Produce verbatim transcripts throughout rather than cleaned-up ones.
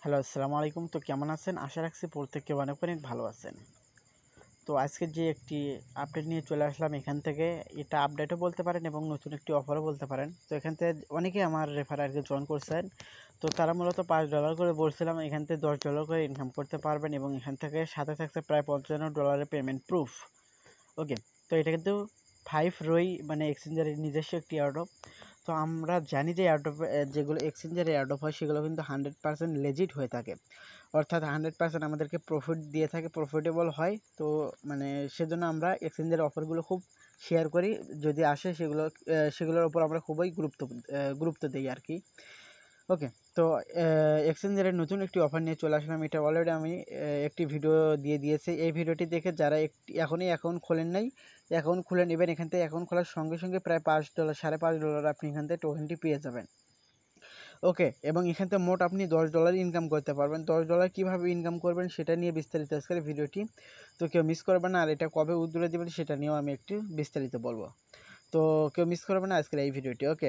Hello, আসসালামু আলাইকুম। তো কেমন আছেন? আশা রাখছি প্রত্যেকে অনেক অনেক ভালো আছেন। তো আজকে যে একটি আপডেট নিয়ে চলে আসলাম এখান থেকে, এটা আপডেটও বলতে পারেন এবং নতুন একটি অফারও বলতে পারেন। তো এখান থেকে অনেকেই আমার রেফার আর কি জয়েন করছেন। তো তারা মূলত পাঁচ ডলার করে বলছিলাম, এখান থেকে দশ ডলার করে ইনকাম করতে পারবেন এবং এখান থেকে সাথে থাকছে প্রায় পঞ্চান্ন ডলারের পেমেন্ট প্রুফ। ওকে, তো এটা কিন্তু ফাইভ রই মানে এক্সচেঞ্জারের নিজস্ব একটি এয়ারড্রপ। তো আমরা জানি যে এয়ারড্রপ যেগুলো এক্সচেঞ্জারে এয়ারড্রপ হয় সেগুলো কিন্তু হান্ড্রেড পার্সেন্ট লেজিট হয়ে থাকে, অর্থাৎ হান্ড্রেড পার্সেন্ট আমাদেরকে প্রফিট দিয়ে থাকে, প্রফিটেবল হয়। তো মানে সেজন্য আমরা এক্সচেঞ্জের অফারগুলো খুব শেয়ার করি, যদি আসে সেগুলো সেগুলোর উপর আমরা খুবই গুরুত্ব গুরুত্ব দিই আর কি। ওকে, তো এক্সচেঞ্জের নতুন একটি অফার নিয়ে চলে আসলাম। এটা অলরেডি আমি একটি ভিডিও দিয়ে দিয়েছি। এই ভিডিওটি দেখে যারা একটি এখনই অ্যাকাউন্ট খোলেন নাই, অ্যাকাউন্ট খুলে নেবেন। এখান থেকে অ্যাকাউন্ট খোলার সঙ্গে সঙ্গে প্রায় পাঁচ ডলার সাড়ে পাঁচ ডলার আপনি এখান থেকে টোকেনটি পেয়ে যাবেন। ওকে, এবং এখান থেকে মোট আপনি দশ ডলার ইনকাম করতে পারবেন। দশ ডলার কীভাবে ইনকাম করবেন সেটা নিয়ে বিস্তারিত আজকের ভিডিওটি, তো কেউ মিস করবেন না। আর এটা কবে উদ্যোগে দেবেন সেটা নিয়েও আমি একটু বিস্তারিত বলবো, তো কেউ মিস করবেন না আজকের এই ভিডিওটি। ওকে,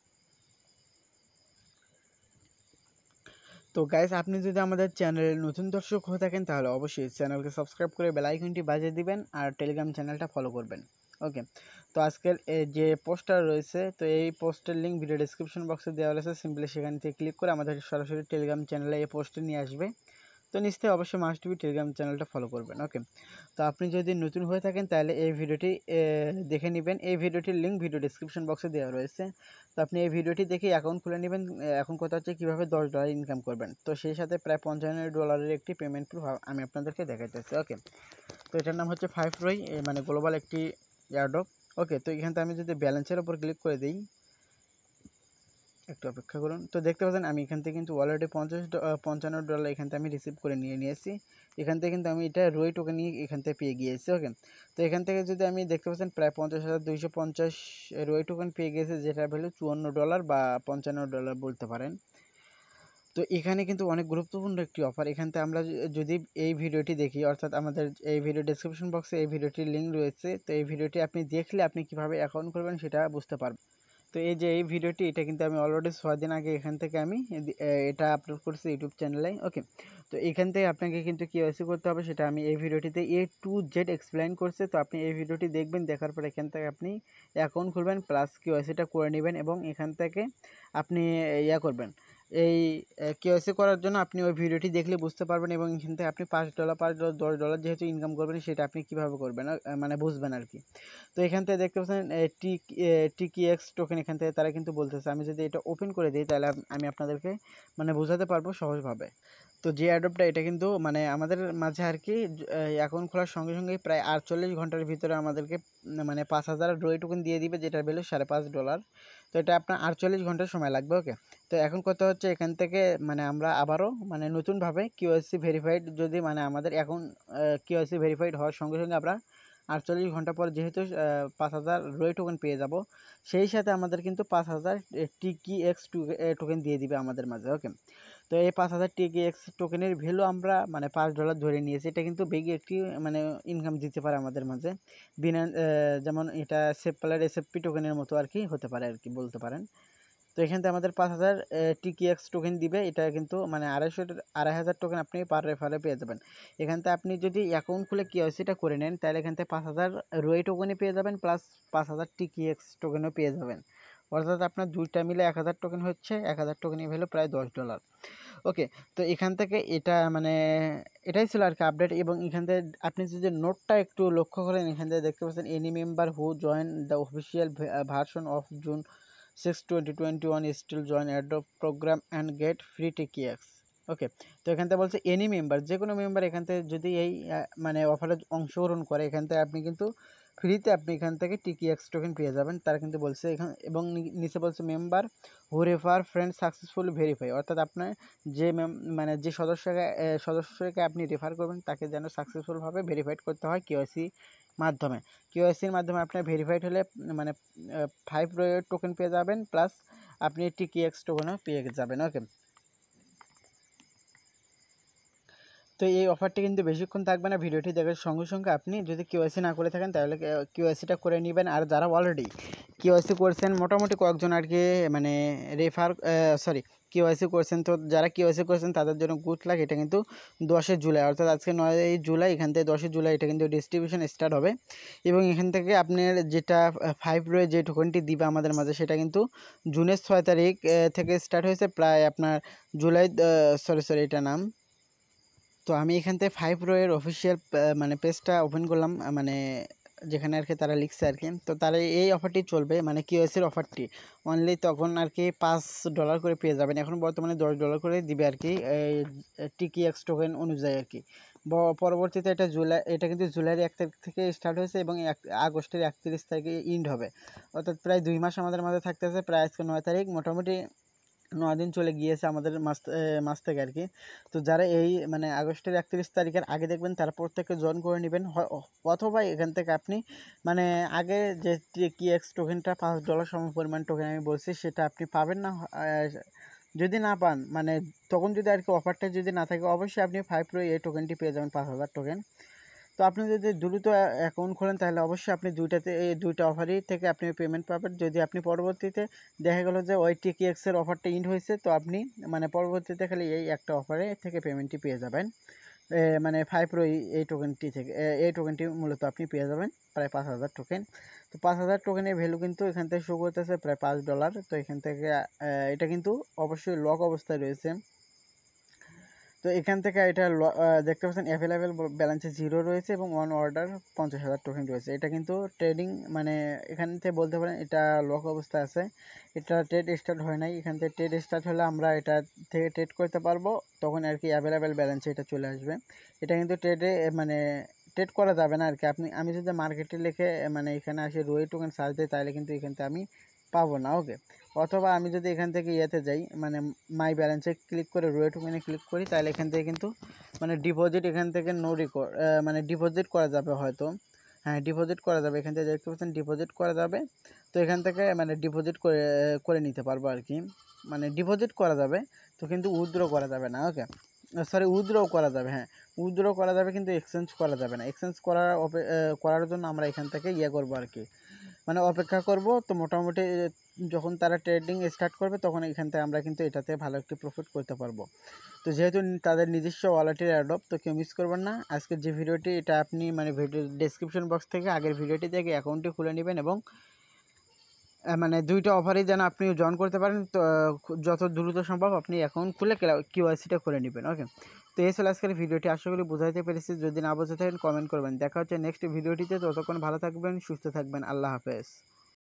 তো গাইস, আপনি যদি আমাদের চ্যানেলের নতুন দর্শক হয়ে থাকেন তাহলে অবশ্যই চ্যানেলকে সাবস্ক্রাইব করে বেল আইকনটি বাজিয়ে দিবেন আর টেলিগ্রাম চ্যানেলটা ফলো করবেন। ওকে, তো আজকের যে পোস্টার রয়েছে, তো এই পোস্টের লিঙ্ক ভিডিও ডেসক্রিপশন বক্সে দেওয়া রয়েছে। সিম্পলি সেখান থেকে ক্লিক করে আমাদের সরাসরি টেলিগ্রাম চ্যানেলে এই পোস্টে নিয়ে আসবে। তো নিশ্চয়ই অবশ্যই মাস্ট বি টেলিগ্রাম চ্যানেলটা ফলো করবেন। ওকে, তো আপনি যদি নতুন হয়ে থাকেন তাহলে এই ভিডিওটি দেখে নেবেন। এই ভিডিওটির লিঙ্ক ভিডিও ডেসক্রিপশন বক্সে দেওয়া রয়েছে। তো আপনি এই ভিডিওটি দেখে অ্যাকাউন্ট খুলে নেবেন। এখন কথা হচ্ছে কীভাবে দশ ডলার ইনকাম করবেন, তো সেই সাথে প্রায় পঞ্চান্ন ডলারের একটি পেমেন্ট প্রুফ আমি আপনাদেরকে দেখাইতেছি। ওকে, তো এটার নাম হচ্ছে ফাইভ রই, মানে গ্লোবাল একটি এয়ারড্রপ। ওকে, তো এখান থেকে আমি যদি ব্যালেন্সের উপর ক্লিক করে দিই, একটু অপেক্ষা করুন। তো দেখতে পাচ্ছেন আমি এখান থেকে কিন্তু অলরেডি পঞ্চাশ পঞ্চান্ন ডলার এখান থেকে আমি রিসিভ করে নিয়ে নিয়েছি। এখান থেকে কিন্তু আমি এটা রই টোকেন নিয়ে এখান থেকে পেয়ে গিয়েছি। ওকে, তো এখান থেকে যদি আমি দেখতে পাচ্ছেন প্রায় পঞ্চাশ হাজার দুইশো পঞ্চাশ রই টোকেন পেয়ে গিয়েছে, যেটা ভ্যালু চুয়ান্ন ডলার বা পঞ্চান্ন ডলার বলতে পারেন। তো এখানে কিন্তু অনেক গুরুত্বপূর্ণ একটি অফার। এখান থেকে আমরা যদি এই ভিডিওটি দেখি, অর্থাৎ আমাদের এই ভিডিও ডেসক্রিপশন বক্সে এই ভিডিওটির লিঙ্ক রয়েছে। তো এই ভিডিওটি আপনি দেখলে আপনি কীভাবে অ্যাকাউন্ট করবেন সেটা বুঝতে পারবেন। তো এই যে এই ভিডিওটি, এটা কিন্তু আমি অলরেডি ছয় দিন আগে এখান থেকে আমি এটা আপলোড করছি ইউটিউব চ্যানেলে। ওকে, তো এখান থেকে আপনাকে কিন্তু কেওয়াইসি করতে হবে, সেটা আমি এই ভিডিওটিতে এ টু জেড এক্সপ্লেইন করছে। তো আপনি এই ভিডিওটি দেখবেন, দেখার পর এখান থেকে আপনি অ্যাকাউন্ট খুলবেন প্লাস কেওয়াইসিটা করে নেবেন এবং এখান থেকে আপনি ইয়া করবেন। এই কেওয়াইসি করার জন্য আপনি ওই ভিডিওটি দেখলে বুঝতে পারবেন এবং এখান থেকে আপনি পাঁচ ডলার পাঁচ ডলার দশ ডলার যেহেতু ইনকাম করবেন সেটা আপনি কীভাবে করবেন মানে বুঝবেন আর কি। তো এখান থেকে দেখতে পাচ্ছেন টি টিকিএক্স টোকেন, এখান থেকে তারা কিন্তু বলতেছে। আমি যদি এটা ওপেন করে দিই তাহলে আমি আপনাদেরকে মানে বোঝাতে পারবো সহজভাবে। তো যে অ্যাডপ্টটা এটা কিন্তু মানে আমাদের মাঝে আর কি অ্যাকাউন্ট খোলার সঙ্গে সঙ্গে প্রায় আটচল্লিশ ঘন্টার ভিতরে আমাদেরকে মানে পাঁচ হাজার রই টোকেন দিয়ে দিবে, যেটার ভ্যালু সাড়ে পাঁচ ডলার। তো এটা আপনার আটচল্লিশ ঘন্টার সময় লাগবে। ওকে, তো এখন কথা হচ্ছে এখান থেকে মানে আমরা আবারও মানে নতুনভাবে কিউআইসি ভেরিফাইড যদি মানে আমাদের এখন কিউআইসি ভেরিফাইড হওয়ার সঙ্গে সঙ্গে আমরা আটচল্লিশ ঘন্টা পর যেহেতু পাঁচ হাজার রই টোকেন পেয়ে যাব, সেই সাথে আমাদের কিন্তু পাঁচ হাজার টিকিএক্স টোকেন দিয়ে দিবে আমাদের মাঝে। ওকে, তো এই পাঁচ হাজার টিকিএক্স টোকেনের ভ্যালু আমরা মানে পাঁচ ডলার ধরে নিয়েছি। এটা কিন্তু বেগি একটি মানে ইনকাম দিতে পারে আমাদের মাঝে, বিনা যেমন এটা সেপলার এসএফপি টোকেনের মতো আর কি হতে পারে আর কি বলতে পারেন। তো এখান থেকে আমাদের পাঁচ হাজার টিকিএক্স টোকেন দিবে। এটা কিন্তু মানে আড়াইশো আড়াই হাজার টোকেন আপনি পার রেফারে পেয়ে যাবেন। এখান থেকে আপনি যদি অ্যাকাউন্ট খুলে কেওয়াইসিটা করে নেন তাহলে এখান থেকে পাঁচ হাজার রই টোকেনই পেয়ে যাবেন প্লাস পাঁচ হাজার টিকিএক্স টোকেনও পেয়ে যাবেন। অর্থাৎ আপনার দুইটা মিলে এক হাজার টোকেন হচ্ছে, এক হাজার টোকেনই ভ্যালু প্রায় দশ ডলার। ওকে, তো এখান থেকে এটা মানে এটাই ছিল আর কি আপডেট। এবং এখান থেকে আপনি যদি নোটটা একটু লক্ষ্য করেন, এখান থেকে দেখতে পাচ্ছেন any member who join the official version of June six twenty twenty one still join airdrop program and get free TKX. Okay, তো এখান থেকে বলছে এনি মেম্বার, যে কোনো মেম্বার এখান থেকে যদি এই মানে অফারে অংশগ্রহণ করে এখান থেকে আপনি কিন্তু ফ্রিতে আপনি এখান থেকে টিকিএক্স টোকেন পেয়ে যাবেন। তারা কিন্তু বলছে এখানে, এবং নিচে বলছে member who refer friend successfully verify, অর্থাৎ আপনার যে মানে যে সদস্যকে সদস্যকে আপনি রেফার করবেন তাকে যেন সাকসেসফুলভাবে ভেরিফাইড করতে হয় কেওয়াইসি মাধ্যমে। কেওয়াইসির মাধ্যমে আপনার ভেরিফাইড হলে মানে ফাইভ রয়ের টোকেন পেয়ে যাবেন প্লাস আপনি টিকিএক্স টোকেনও পেয়ে যাবেন। ওকে, তো এই অফারটি কিন্তু বেশিক্ষণ থাকবে না। ভিডিওটি দেখার সঙ্গে সঙ্গে আপনি যদি কেওয়াইসি না করে থাকেন তাহলে কেওয়াইসিটা করে নেবেন। আর যারা অলরেডি কেওয়াইসি করছেন মোটামুটি কয়েকজন আর কি মানে রেফার সরি কেওয়াইসি করছেন, তো যারা কেওয়াইসি করছেন তাদের জন্য গুড লাক। এটা কিন্তু দশই জুলাই অর্থাৎ আজকে নয় জুলাই, এখান থেকে দশই জুলাই এটা কিন্তু ডিস্ট্রিবিউশন স্টার্ট হবে এবং এখান থেকে আপনার যেটা ফাইভ রয়ে যে টোকেনটি দিবে আমাদের মাঝে সেটা কিন্তু জুনের ছয় তারিখ থেকে স্টার্ট হয়েছে প্রায় আপনার জুলাই সরি সরি এটা নাম। তো আমি এখান থেকে ফাইভ রয়ের অফিসিয়াল মানে পেজটা ওপেন করলাম, মানে যেখানে আর কি তারা লিখছে আর কি। তো তারা এই অফারটি চলবে মানে কিউএসির অফারটি অনলি তখন আর কি পাঁচ ডলার করে পেয়ে যাবেন। এখন বর্তমানে দশ ডলার করে দিবে আর কি টিকিএক্স টোকেন অনুযায়ী আর কি। পরবর্তীতে এটা জুলাই এটা কিন্তু জুলাইয়ের এক তারিখ থেকে স্টার্ট হয়েছে এবং আগস্টের একত্রিশ তারিখে ইন্ড হবে, অর্থাৎ প্রায় দুই মাস আমাদের মাঝে থাকতেছে। প্রায় আজকে নয় তারিখ, মোটামুটি নয় দিন চলে গিয়েছে আমাদের মাস মাস থেকে আর কি। তো যারা এই মানে আগস্টের একত্রিশ তারিখের আগে দেখবেন তারা প্রত্যেককে জয়েন করে নেবেন, অথবা এখান থেকে আপনি মানে আগে যে টিএক্স টোকেনটা পাঁচ ডলার সম পরিমাণ টোকেন আমি বলছি সেটা আপনি পাবেন না। যদি না পান মানে তখন যদি আর কি অফারটা যদি না থাকে অবশ্যই আপনি ফাইভ রো এই টোকেনটি পেয়ে যাবেন পাঁচ হাজার টোকেন। তো আপনি যদি দ্রুত অ্যাকাউন্ট খোলেন তাহলে অবশ্যই আপনি দুইটাতে এই দুইটা অফারই থেকে আপনি পেমেন্ট পাবেন। যদি আপনি পরবর্তীতে দেখা গেলো যে ওই টিকিএক্সের অফারটা ইন্ড হয়েছে তো আপনি মানে পরবর্তীতে খালি এই একটা অফারে থেকে পেমেন্টটি পেয়ে যাবেন, মানে ফাইভ রো এই টোকেনটি থেকে এই টোকেনটি মূলত আপনি পেয়ে যাবেন প্রায় পাঁচ হাজার টোকেন। তো পাঁচ হাজার টোকেনের ভ্যালু কিন্তু এখান থেকে শো করতেছে প্রায় পাঁচ ডলার। তো এখান থেকে এটা কিন্তু অবশ্যই লক অবস্থায় রয়েছে। তো এখান থেকে এটা দেখতে পাচ্ছেন অ্যাভেলেবেল ব্যালেন্সে জিরো রয়েছে এবং ওয়ান অর্ডার পঞ্চাশ হাজার টোকেন রয়েছে। এটা কিন্তু ট্রেডিং মানে এখান থেকে বলতে পারেন এটা লক অবস্থায় আছে, এটা ট্রেড স্টার্ট হয় নাই। এখান থেকে ট্রেড স্টার্ট হলে আমরা এটা থেকে ট্রেড করতে পারবো, তখন আর কি অ্যাভেলেবেল ব্যালেন্সে এটা চলে আসবে। এটা কিন্তু ট্রেডে মানে ট্রেড করা যাবে না আর কি। আপনি আমি যদি মার্কেটে লিখে মানে এখানে আসে রোই টোকেন সার্চ দিই তাহলে কিন্তু এখান থেকে আমি পাবো না। ওকে, অথবা আমি যদি এখান থেকে ইয়েতে যাই মানে মাই ব্যালেন্সে ক্লিক করে রোয়ে টোকেনে ক্লিক করি তাহলে এখান থেকে কিন্তু মানে ডিপোজিট এখান থেকে নো রেকর্ড মানে ডিপোজিট করা যাবে হয়তো, হ্যাঁ ডিপোজিট করা যাবে। এখান থেকে দেখতে পাচ্ছেন ডিপোজিট করা যাবে। তো এখান থেকে মানে ডিপোজিট করে করে নিতে পারবো আর কি, মানে ডিপোজিট করা যাবে তো কিন্তু উইথড্র করা যাবে না। ওকে সরি উইথড্র করা যাবে, হ্যাঁ উইথড্র করা যাবে কিন্তু এক্সচেঞ্জ করা যাবে না। এক্সচেঞ্জ করার করার জন্য আমরা এখান থেকে ইয়ে করবো আর কি, মানে অপেক্ষা করব। তো মোটামুটি যখন তারা ট্রেডিং স্টার্ট করবে তখন এখান থেকে আমরা কিন্তু এটাতে ভালো একটি প্রফিট করতে পারবো। তো যেহেতু তাদের নিজস্ব ওয়ালেটের অ্যাডপ তো কেউ মিস করবেন না। আজকের যে ভিডিওটি এটা আপনি মানে ভিডিও ডেসক্রিপশন বক্স থেকে আগের ভিডিওটি থেকে অ্যাকাউন্টটি খুলে নেবেন এবং মানে দুইটা অফারই যেন আপনি জয়েন করতে পারেন। তো যত দ্রুত সম্ভব আপনি অ্যাকাউন্ট খুলে কিউআইসিটা করে নেবেন। ওকে, তো এই ছিল আজকের ভিডিওটি, আশা করি বুঝাইতে পেরেছি। যদি না বুঝে থাকেন কমেন্ট করবেন। দেখা হচ্ছে নেক্সট ভিডিওটিতে, ততক্ষণ ভালো থাকবেন, সুস্থ থাকবেন, আল্লাহ হাফেজ।